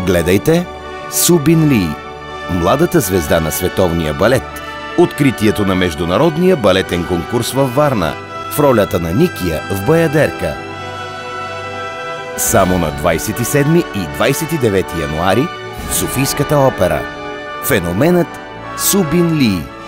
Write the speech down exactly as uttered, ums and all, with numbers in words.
Гледайте Су Бин Ли, младата звезда на световния балет. Откритието на международния балетен конкурс във Варна в ролята на Никия в Баядерка. Само на двадесет и седми и двадесет и девети януари в Софийската опера. Феноменът Су Бин Ли.